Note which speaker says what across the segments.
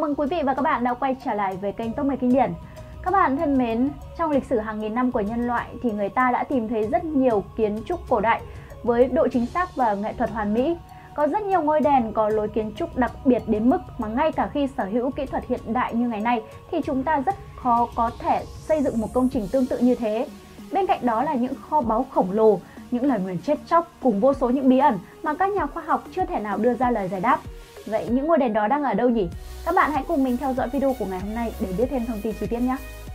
Speaker 1: mừng quý vị và các bạn đã quay trở lại với kênh Top 10 Kinh điển. Các bạn thân mến, trong lịch sử hàng nghìn năm của nhân loại thì người ta đã tìm thấy rất nhiều kiến trúc cổ đại với độ chính xác và nghệ thuật hoàn mỹ. Có rất nhiều ngôi đền có lối kiến trúc đặc biệt đến mức mà ngay cả khi sở hữu kỹ thuật hiện đại như ngày nay thì chúng ta rất khó có thể xây dựng một công trình tương tự như thế. Bên cạnh đó là những kho báu khổng lồ, những lời nguyền chết chóc cùng vô số những bí ẩn mà các nhà khoa học chưa thể nào đưa ra lời giải đáp. Vậy những ngôi đền đó đang ở đâu nhỉ? Các bạn hãy cùng mình theo dõi video của ngày hôm nay để biết thêm thông tin chi tiết nhé!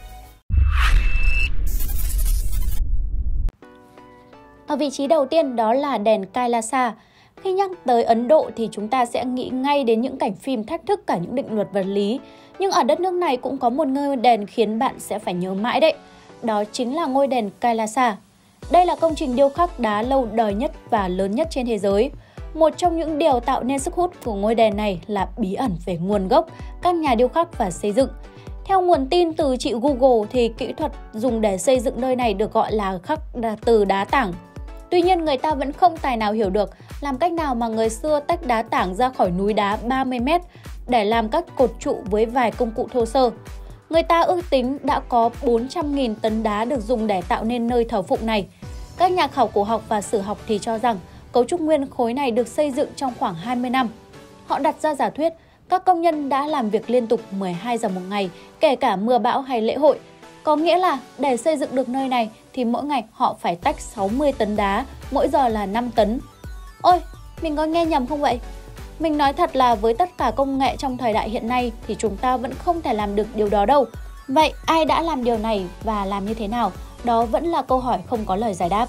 Speaker 1: Ở vị trí đầu tiên đó là đền Kailasa. Khi nhắc tới Ấn Độ thì chúng ta sẽ nghĩ ngay đến những cảnh phim thách thức cả những định luật vật lý. Nhưng ở đất nước này cũng có một ngôi đền khiến bạn sẽ phải nhớ mãi đấy. Đó chính là ngôi đền Kailasa. Đây là công trình điêu khắc đá lâu đời nhất và lớn nhất trên thế giới. Một trong những điều tạo nên sức hút của ngôi đền này là bí ẩn về nguồn gốc, các nhà điêu khắc và xây dựng. Theo nguồn tin từ chị Google thì kỹ thuật dùng để xây dựng nơi này được gọi là khắc từ đá tảng. Tuy nhiên người ta vẫn không tài nào hiểu được làm cách nào mà người xưa tách đá tảng ra khỏi núi đá 30 m để làm các cột trụ với vài công cụ thô sơ. Người ta ước tính đã có 400.000 tấn đá được dùng để tạo nên nơi thờ phụng này. Các nhà khảo cổ học và sử học thì cho rằng cấu trúc nguyên khối này được xây dựng trong khoảng 20 năm. Họ đặt ra giả thuyết các công nhân đã làm việc liên tục 12 giờ một ngày, kể cả mưa bão hay lễ hội. Có nghĩa là để xây dựng được nơi này thì mỗi ngày họ phải tách 60 tấn đá, mỗi giờ là 5 tấn. Ôi, mình có nghe nhầm không vậy? Mình nói thật là với tất cả công nghệ trong thời đại hiện nay thì chúng ta vẫn không thể làm được điều đó đâu. Vậy ai đã làm điều này và làm như thế nào? Đó vẫn là câu hỏi không có lời giải đáp.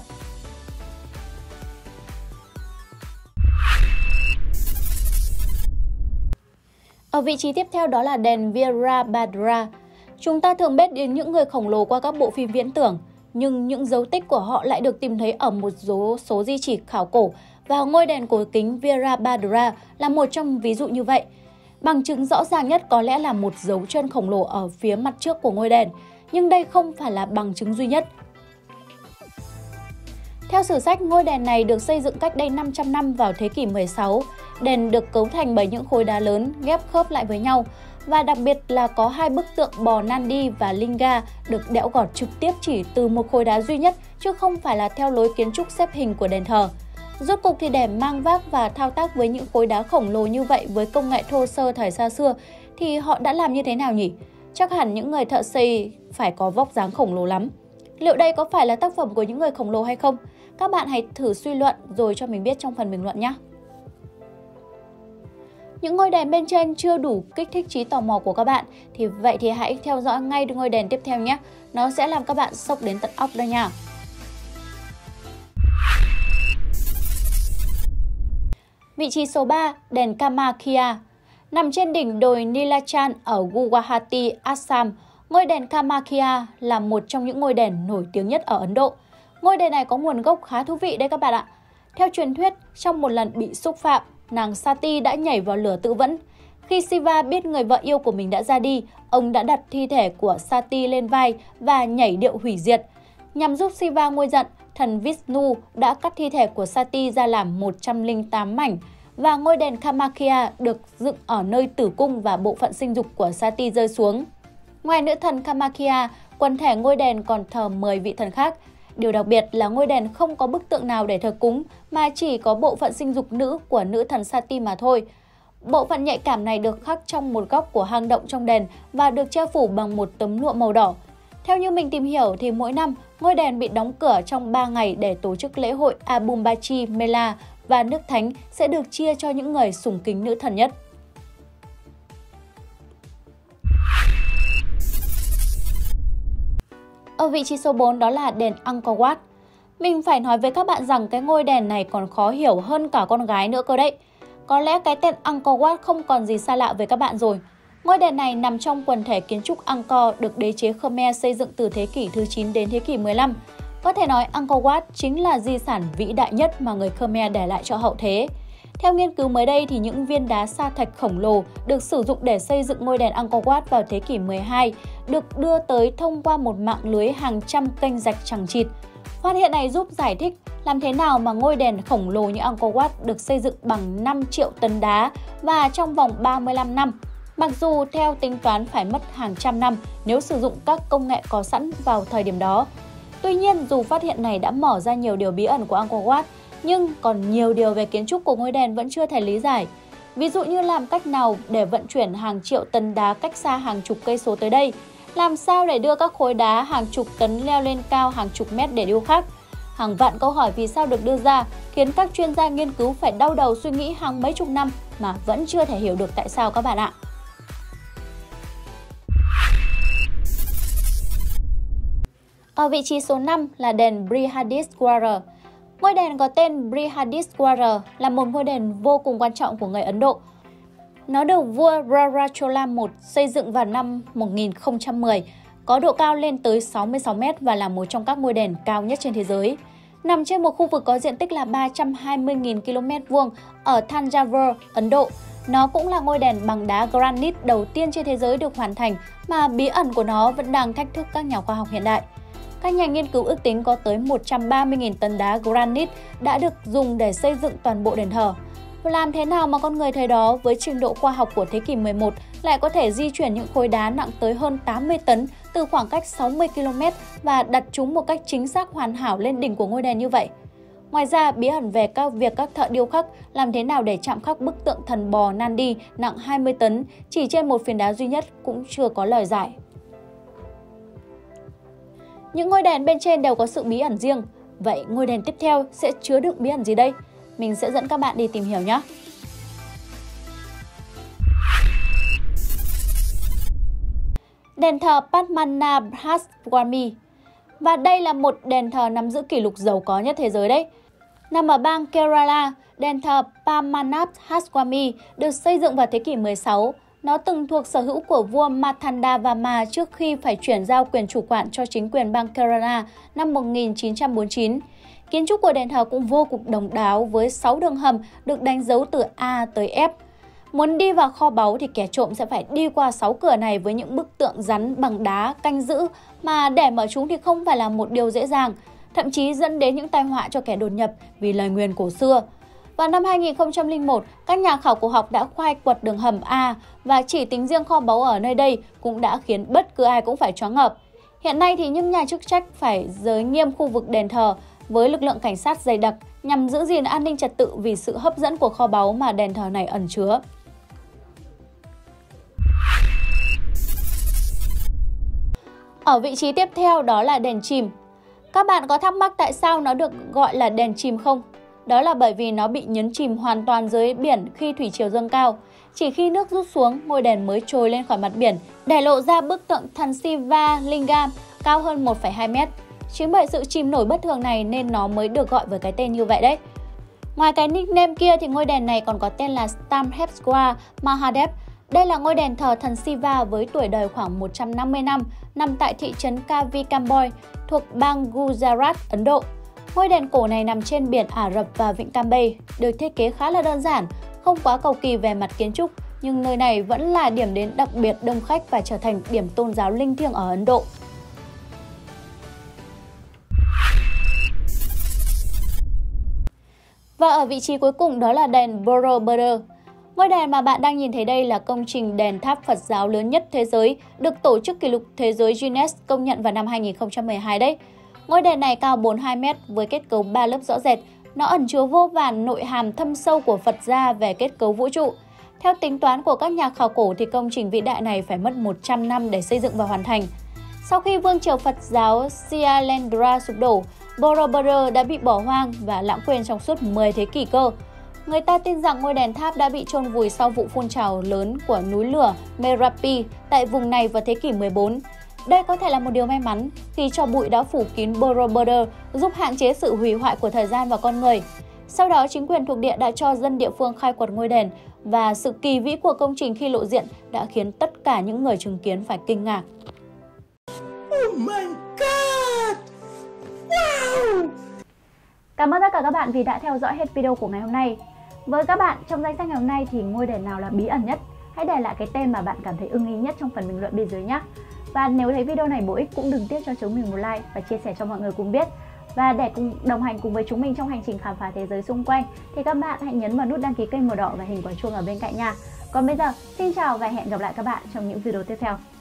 Speaker 1: Ở vị trí tiếp theo đó là đền Virabhadra. Chúng ta thường biết đến những người khổng lồ qua các bộ phim viễn tưởng, nhưng những dấu tích của họ lại được tìm thấy ở một số di chỉ khảo cổ và ngôi đền cổ kính Virabhadra là một trong ví dụ như vậy. Bằng chứng rõ ràng nhất có lẽ là một dấu chân khổng lồ ở phía mặt trước của ngôi đền, nhưng đây không phải là bằng chứng duy nhất. Theo sử sách, ngôi đền này được xây dựng cách đây 500 năm vào thế kỷ 16. Đền được cấu thành bởi những khối đá lớn ghép khớp lại với nhau và đặc biệt là có hai bức tượng bò Nandi và Linga được đẽo gọt trực tiếp chỉ từ một khối đá duy nhất chứ không phải là theo lối kiến trúc xếp hình của đền thờ. Rốt cuộc thì để mang vác và thao tác với những khối đá khổng lồ như vậy với công nghệ thô sơ thời xa xưa thì họ đã làm như thế nào nhỉ? Chắc hẳn những người thợ xây phải có vóc dáng khổng lồ lắm. Liệu đây có phải là tác phẩm của những người khổng lồ hay không? Các bạn hãy thử suy luận rồi cho mình biết trong phần bình luận nhé! Những ngôi đền bên trên chưa đủ kích thích trí tò mò của các bạn vậy thì hãy theo dõi ngay ngôi đền tiếp theo nhé. Nó sẽ làm các bạn sốc đến tận óc đây nha. Vị trí số 3, đền Kamakhya. Nằm trên đỉnh đồi Nilachan ở Guwahati, Assam, ngôi đền Kamakhya là một trong những ngôi đền nổi tiếng nhất ở Ấn Độ. Ngôi đền này có nguồn gốc khá thú vị đấy các bạn ạ. Theo truyền thuyết, trong một lần bị xúc phạm, nàng Sati đã nhảy vào lửa tự vẫn. Khi Shiva biết người vợ yêu của mình đã ra đi, ông đã đặt thi thể của Sati lên vai và nhảy điệu hủy diệt. Nhằm giúp Shiva nguôi giận, thần Vishnu đã cắt thi thể của Sati ra làm 108 mảnh và ngôi đền Kamakhya được dựng ở nơi tử cung và bộ phận sinh dục của Sati rơi xuống. Ngoài nữ thần Kamakhya, quần thể ngôi đền còn thờ 10 vị thần khác. Điều đặc biệt là ngôi đền không có bức tượng nào để thờ cúng mà chỉ có bộ phận sinh dục nữ của nữ thần Sati mà thôi. Bộ phận nhạy cảm này được khắc trong một góc của hang động trong đền và được che phủ bằng một tấm lụa màu đỏ. Theo như mình tìm hiểu thì mỗi năm ngôi đền bị đóng cửa trong 3 ngày để tổ chức lễ hội Abumbachi Mela và nước thánh sẽ được chia cho những người sùng kính nữ thần nhất. Ở vị trí số 4 đó là đền Angkor Wat. Mình phải nói với các bạn rằng cái ngôi đền này còn khó hiểu hơn cả con gái nữa cơ đấy. Có lẽ cái tên Angkor Wat không còn gì xa lạ với các bạn rồi. Ngôi đền này nằm trong quần thể kiến trúc Angkor được đế chế Khmer xây dựng từ thế kỷ thứ 9 đến thế kỷ 15. Có thể nói Angkor Wat chính là di sản vĩ đại nhất mà người Khmer để lại cho hậu thế. Theo nghiên cứu mới đây thì những viên đá sa thạch khổng lồ được sử dụng để xây dựng ngôi đền Angkor Wat vào thế kỷ 12 được đưa tới thông qua một mạng lưới hàng trăm kênh rạch chằng chịt. Phát hiện này giúp giải thích làm thế nào mà ngôi đền khổng lồ như Angkor Wat được xây dựng bằng 5 triệu tấn đá và trong vòng 35 năm. Mặc dù theo tính toán phải mất hàng trăm năm nếu sử dụng các công nghệ có sẵn vào thời điểm đó. Tuy nhiên, dù phát hiện này đã mở ra nhiều điều bí ẩn của Angkor Wat, nhưng còn nhiều điều về kiến trúc của ngôi đền vẫn chưa thể lý giải. Ví dụ như làm cách nào để vận chuyển hàng triệu tấn đá cách xa hàng chục cây số tới đây? Làm sao để đưa các khối đá hàng chục tấn leo lên cao hàng chục mét để điêu khắc? Hàng vạn câu hỏi vì sao được đưa ra khiến các chuyên gia nghiên cứu phải đau đầu suy nghĩ hàng mấy chục năm mà vẫn chưa thể hiểu được tại sao các bạn ạ. Ở vị trí số 5 là đền Brihadiswara. Ngôi đền có tên Brihadiswara là một ngôi đền vô cùng quan trọng của người Ấn Độ. Nó được vua Rara Chola I xây dựng vào năm 1010, có độ cao lên tới 66 m và là một trong các ngôi đền cao nhất trên thế giới. Nằm trên một khu vực có diện tích là 320.000 km² ở Thanjavur, Ấn Độ. Nó cũng là ngôi đền bằng đá granite đầu tiên trên thế giới được hoàn thành, mà bí ẩn của nó vẫn đang thách thức các nhà khoa học hiện đại. Các nhà nghiên cứu ước tính có tới 130.000 tấn đá granite đã được dùng để xây dựng toàn bộ đền thờ. Làm thế nào mà con người thời đó với trình độ khoa học của thế kỷ 11 lại có thể di chuyển những khối đá nặng tới hơn 80 tấn từ khoảng cách 60 km và đặt chúng một cách chính xác hoàn hảo lên đỉnh của ngôi đền như vậy? Ngoài ra, bí ẩn về việc các thợ điêu khắc làm thế nào để chạm khắc bức tượng thần bò Nandi nặng 20 tấn chỉ trên một phiến đá duy nhất cũng chưa có lời giải. Những ngôi đền bên trên đều có sự bí ẩn riêng. Vậy ngôi đền tiếp theo sẽ chứa đựng bí ẩn gì đây? Mình sẽ dẫn các bạn đi tìm hiểu nhé! Đền thờ Padmanabh Swami. Và đây là một đền thờ nắm giữ kỷ lục giàu có nhất thế giới đấy. Nằm ở bang Kerala, đền thờ Padmanabh Swami được xây dựng vào thế kỷ 16. Nó từng thuộc sở hữu của vua Marthandavarma trước khi phải chuyển giao quyền chủ quản cho chính quyền bang Kerala năm 1949. Kiến trúc của đền thờ cũng vô cùng độc đáo với 6 đường hầm được đánh dấu từ A tới F. Muốn đi vào kho báu thì kẻ trộm sẽ phải đi qua 6 cửa này với những bức tượng rắn bằng đá canh giữ, mà để mở chúng thì không phải là một điều dễ dàng, thậm chí dẫn đến những tai họa cho kẻ đột nhập vì lời nguyền cổ xưa. Vào năm 2001, các nhà khảo cổ học đã khai quật đường hầm A và chỉ tính riêng kho báu ở nơi đây cũng đã khiến bất cứ ai cũng phải choáng ngợp. Hiện nay thì những nhà chức trách phải giới nghiêm khu vực đền thờ với lực lượng cảnh sát dày đặc nhằm giữ gìn an ninh trật tự vì sự hấp dẫn của kho báu mà đền thờ này ẩn chứa. Ở vị trí tiếp theo đó là đền chìm. Các bạn có thắc mắc tại sao nó được gọi là đền chìm không? Đó là bởi vì nó bị nhấn chìm hoàn toàn dưới biển khi thủy triều dâng cao. Chỉ khi nước rút xuống, ngôi đền mới trồi lên khỏi mặt biển, để lộ ra bức tượng thần Shiva Lingam cao hơn 1,2 m. Chính bởi sự chìm nổi bất thường này nên nó mới được gọi với cái tên như vậy đấy. Ngoài cái nickname kia thì ngôi đền này còn có tên là Stamhepswar Mahadev. Đây là ngôi đền thờ thần Shiva với tuổi đời khoảng 150 năm, nằm tại thị trấn Kavikamboi thuộc bang Gujarat, Ấn Độ. Ngôi đền cổ này nằm trên biển Ả Rập và vịnh Cambay, được thiết kế khá là đơn giản, không quá cầu kỳ về mặt kiến trúc, nhưng nơi này vẫn là điểm đến đặc biệt đông khách và trở thành điểm tôn giáo linh thiêng ở Ấn Độ. Và ở vị trí cuối cùng đó là đền Borobudur. Ngôi đền mà bạn đang nhìn thấy đây là công trình đền tháp Phật giáo lớn nhất thế giới, được Tổ chức Kỷ lục Thế giới Guinness công nhận vào năm 2012 đấy. Ngôi đền này cao 42 m với kết cấu 3 lớp rõ rệt. Nó ẩn chứa vô vàn nội hàm thâm sâu của Phật gia về kết cấu vũ trụ. Theo tính toán của các nhà khảo cổ thì công trình vĩ đại này phải mất 100 năm để xây dựng và hoàn thành. Sau khi vương triều Phật giáo Syailendra sụp đổ, Borobudur đã bị bỏ hoang và lãng quên trong suốt 10 thế kỷ cơ. Người ta tin rằng ngôi đền tháp đã bị chôn vùi sau vụ phun trào lớn của núi lửa Merapi tại vùng này vào thế kỷ 14. Đây có thể là một điều may mắn khi tro bụi đã phủ kín Borobudur, giúp hạn chế sự hủy hoại của thời gian và con người. Sau đó, chính quyền thuộc địa đã cho dân địa phương khai quật ngôi đền và sự kỳ vĩ của công trình khi lộ diện đã khiến tất cả những người chứng kiến phải kinh ngạc.
Speaker 2: Oh my God! Wow!
Speaker 1: Cảm ơn tất cả các bạn vì đã theo dõi hết video của ngày hôm nay. Với các bạn, trong danh sách ngày hôm nay thì ngôi đền nào là bí ẩn nhất? Hãy để lại cái tên mà bạn cảm thấy ưng ý nhất trong phần bình luận bên dưới nhé. Và nếu thấy video này bổ ích cũng đừng tiếc cho chúng mình một like và chia sẻ cho mọi người cùng biết. Và để đồng hành cùng với chúng mình trong hành trình khám phá thế giới xung quanh thì các bạn hãy nhấn vào nút đăng ký kênh màu đỏ và hình quả chuông ở bên cạnh nha. Còn bây giờ, xin chào và hẹn gặp lại các bạn trong những video tiếp theo.